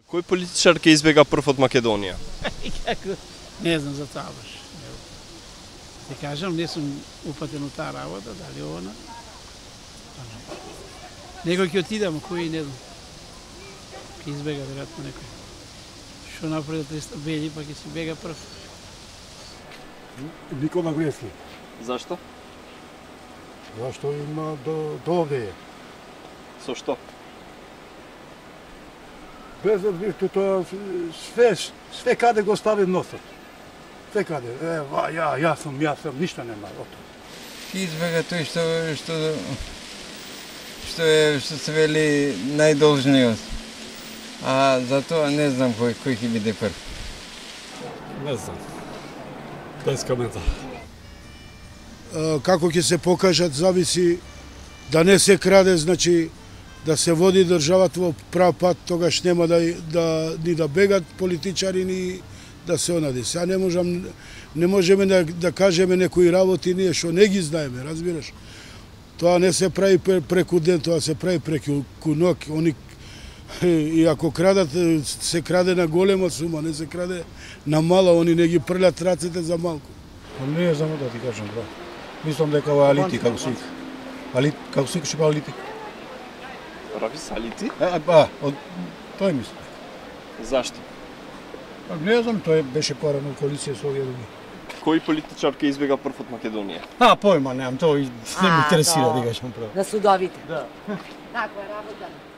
Кој политичар ќе избега прв од Македонија? Не знам за тоа баш. Ти кажам, не сум упатен у таа работа, дали она. Некој ќе отиде, ама кој не знам. Ќе избега веројатно некој. Што направи 300 бели, па ќе си бега прв. Никола Груевски. Зашто? Зашто има до овде е. Со што? Без обзир тоа све каде го стави носот. Све каде. Јас сум, ништо нема од тоа. Ќе избега тој што се вели најдолжниот. А за тоа не знам кој ќе биде прв. Не знам. Без коментар. Како ќе се покажат, зависи да не се краде, значи да се води државата во прав пат, тогаш нема ни да бегат политичари, ни да се онади. Сега не можеме да кажеме некои работи ние што не ги знаеме, разбираш? Тоа не се прави преку ден, тоа се прави преку ног. И ако крадат, се краде на голема сума, не се краде на мала, они не ги прљат рацете за малку. Не знам да ти кажам, бра. Мислам дека ова алити, како си. Како си ќе алити? Рафис Алити? Тој мислам. Зашто? Не знам, тој беше порано у коалиција со овие други. Кој политичар ќе избега прв од Македонија? Појма немам, тој не ме интересира, да кажам право. На судовите. Да. Таква работа.